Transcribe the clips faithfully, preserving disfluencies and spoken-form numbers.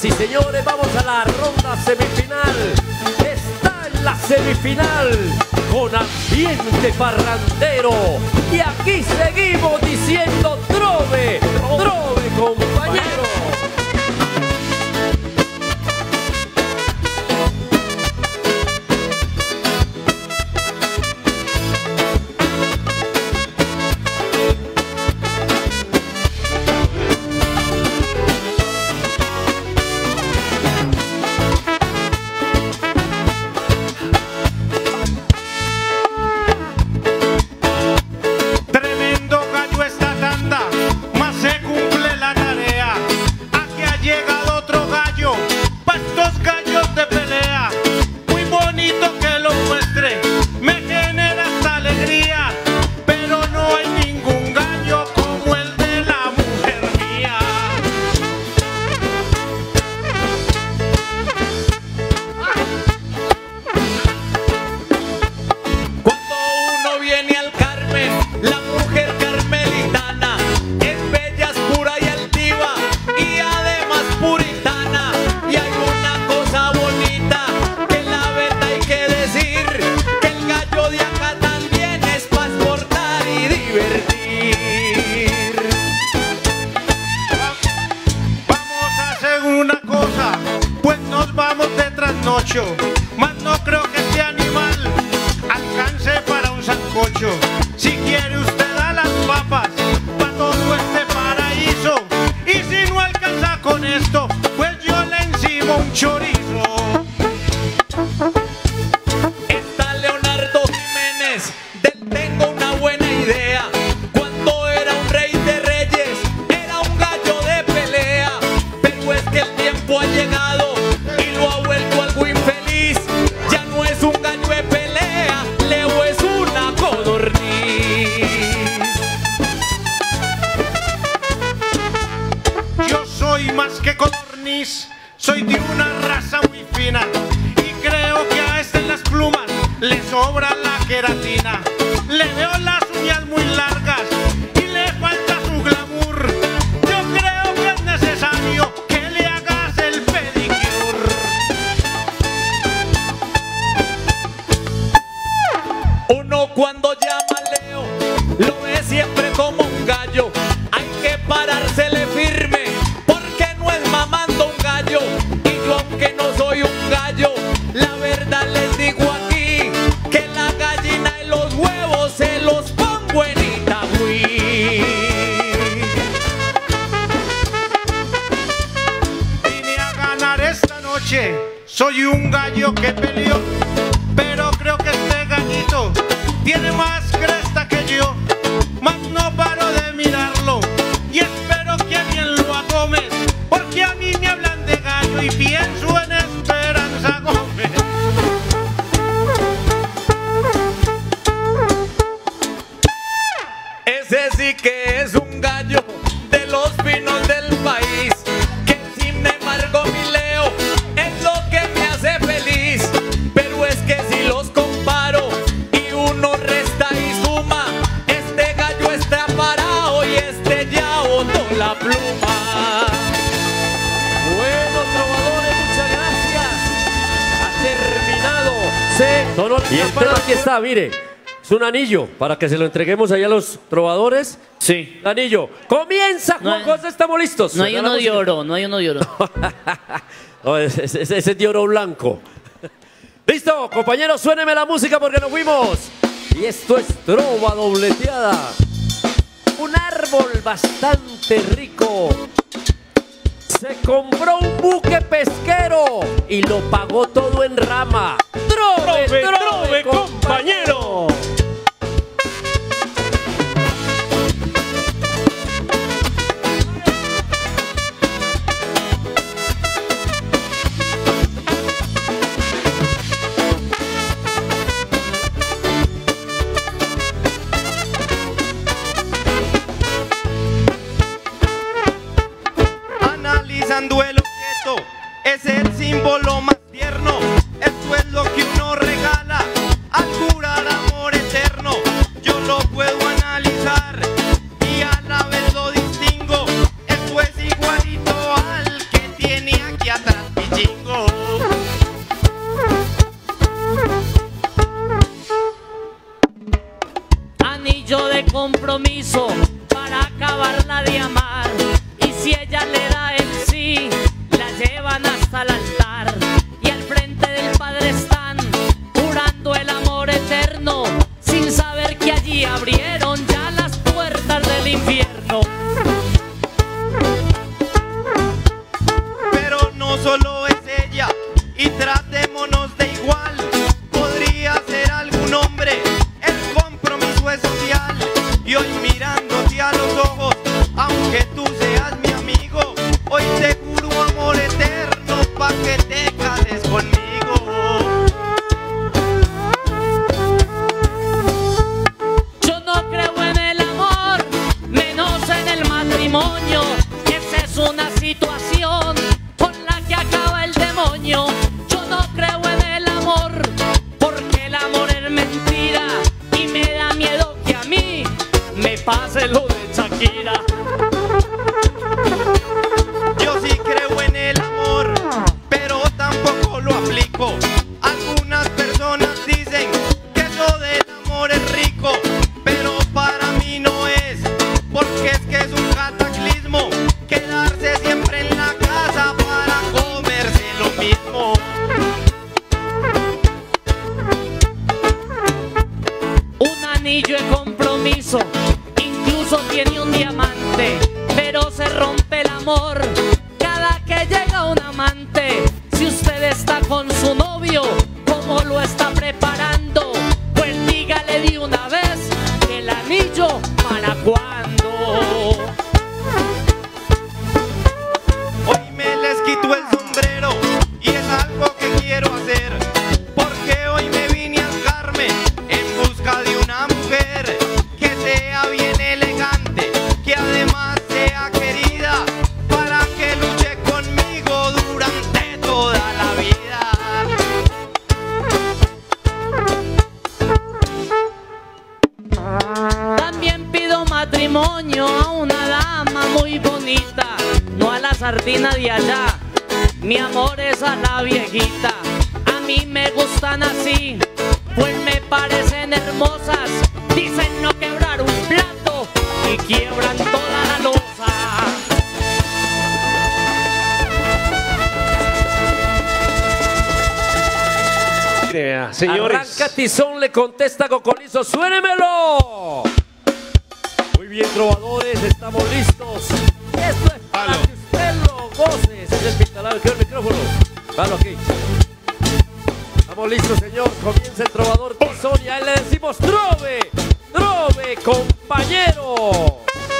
y señores, vamos a la ronda semifinal. Está en la semifinal con ambiente parrandero. Y aquí seguimos diciendo trove, trove, compañero. Mas no creo que este animal alcance para un sancocho. Si quiere usted a las papas para todo este paraíso, y si no alcanza con esto, pues yo le encimo un chorizo. Está Leonardo Jiménez, de tengo una buena idea. Cuando era un rey de reyes, era un gallo de pelea. Pero es que el tiempo ha llegado y lo ha vuelto algo infeliz. Ya no es un gallo de pelea, Leo es una codorniz. Yo soy más que codorniz, soy de una raza muy fina, y creo que a este en las plumas le sobra la queratina. Le veo las uñas muy largas y le falta su glamour. Yo creo que es necesario que le hagas el pedicure. Uno cuando llama a Leo lo ve siempre como un gallo. Hay que parársele firme porque no es mamando un gallo. Y yo, aunque no soy un gallo, la verdad les digo aquí que la gallina y los huevos se los pongo en Itagüí. Vine a ganar esta noche, soy un gallo que peleó, pero creo que este gallito tiene más cresta que yo. Mas no paro de mirarlo y espero que alguien lo Gómez, porque a mí me hablan de gallo y pienso en Esperanza Gómez. Ese sí que es un gallo de los finos del país, que sin embargo mi Leo es lo que me hace feliz. Pero es que si los comparo y uno resta y suma, este gallo está parado y este ya botó la pluma. Bueno, trovadores, muchas gracias. Ha terminado. Se sonó Y el tema aquí está, mire. Es un anillo para que se lo entreguemos allá a los trovadores. Sí. El anillo. Comienza, Juan No hay- José, estamos listos. No hay Suena uno la de música. oro, no hay uno de oro. No, ese, ese- ese es de oro blanco. Listo, compañeros, suéneme la música porque nos fuimos. Y esto es trova dobleteada. Un árbol bastante rico. Se compró un buque pesquero y lo pagó todo en rama. ¡Trove, Trove, trove, trove, compañero! Analizando el objeto, es el símbolo más tierno. Esto es lo que uno regala al jurar amor eterno. Yo lo puedo analizar y a la vez lo distingo. Esto es igualito al que tiene aquí atrás. solo es ella y tratémonos de igual. Podría ser algún hombre, el compromiso es social. Y hoy mirándote a los ojos, aunque tú seas mi amigo, hoy te juro amor eterno pa' que te cases conmigo. Yo no creo en el amor, menos en el matrimonio. Esa es una situación con la que acaba el demonio. Yo no creo en el amor, porque el amor es mentira. Y me da miedo que a mí me pase lo de Shakira. Yo sí creo en el amor, pero tampoco lo aplico. Algunas personas dicen que eso del amor es rico, pero para mí no es, porque es que es un cataclismo quedarse siempre en la casa para comerse lo mismo. Un anillo de compromiso, incluso tiene un diamante, pero se rompe el amor cada que llega un amante. Si usted está con su novio, ¿cómo lo está preparando? Pues dígale de una vez que el anillo para cuándo. Hoy me les quito el sombrero y es algo que quiero hacer, porque hoy me vine a Carmen en busca de una mujer que sea bien elegante, que además sea querida, para que luche conmigo durante toda la vida. También pido matrimonio a una dama muy bonita, no a la sardina de allá. Mi amor es a la viejita. A mí me gustan así, pues me parecen hermosas. Dicen no quebrar un plato y quiebran toda la loza. Señores, Arranca Tizón, le contesta Cocolizo, ¡suénemelo! Muy bien, trovadores, estamos listos. Esto es para Halo. que usted lo goce. Ese es el pintalado, quiero el micrófono. Halo aquí. Estamos listos, señor. Comienza el trovador Tizón y a él le decimos trove, trove, compañero.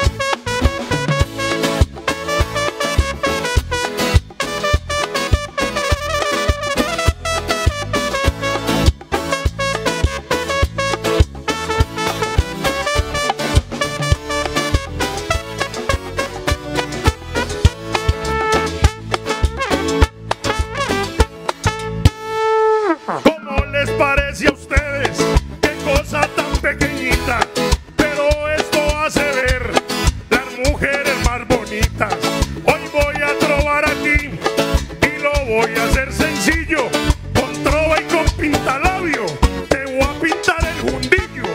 ¿Cómo les parece a ustedes? Qué cosa tan pequeñita, pero esto hace ver las mujeres más bonitas. Hoy voy a trobar aquí y lo voy a hacer sencillo, con trova y con pintalabio. Te voy a pintar el jundillo.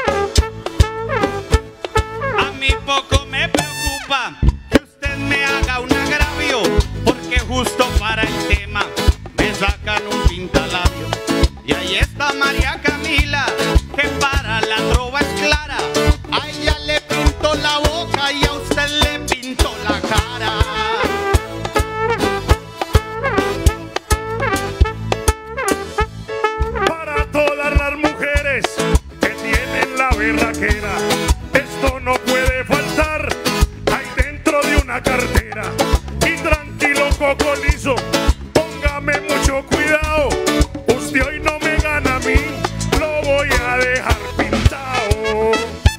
A mí poco me preocupa que usted me haga un agravio, porque justo para el tema me sacan un pintalabio. Y ahí está María Camila, que para la trova es clara. A ella le pintó la boca y a usted le pintó la cara. Para todas las mujeres que tienen la berraquera, esto no puede faltar ahí dentro de una cartera. Y tranquilo, Cocolizo, póngame mucho cuidado. Usted hoy no me gana a mí, lo voy a dejar pintado.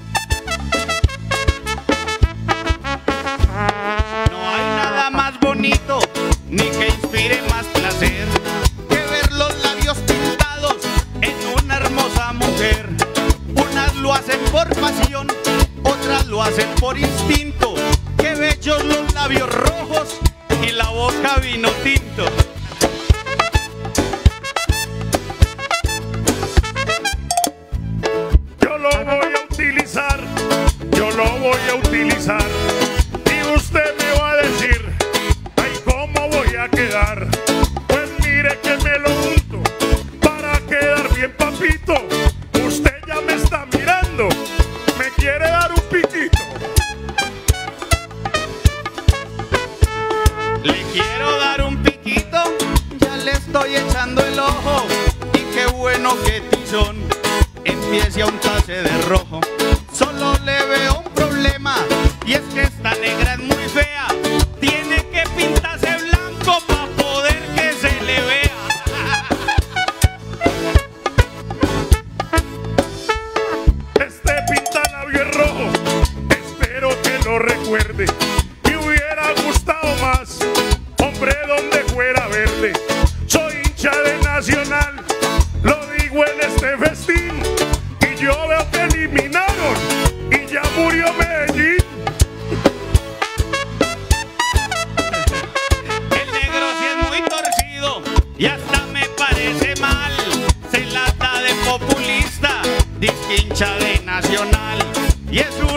No hay nada más bonito ni que inspire más placer que ver los labios pintados en una hermosa mujer. Unas lo hacen por pasión, otras lo hacen por instinto. Qué bellos los labios rojos y la boca vino tinto. Yo lo voy a utilizar, yo lo voy a utilizar. Y usted me va a decir, ay, ¿cómo voy a quedar? Pues mire que me lo unto para quedar bien, papito. Usted ya me está mirando, me quiere dar un piquito. Le quiero dar un piquito estoy echando el ojo y qué bueno que Tizón empiece a untarse de rojo. Solo le veo un problema y es que esta negra es muy fea. Tiene que pintarse blanco para poder que se le vea. Este pintalabio es rojo, espero que lo recuerde. Me hubiera gustado más, hombre, donde fuera verde. Soy hincha de Nacional, lo digo en este festín. Y yo veo que eliminaron y ya murió Medellín. El negro sí es muy torcido y hasta me parece mal. Se la da de populista, disque hincha de Nacional y es un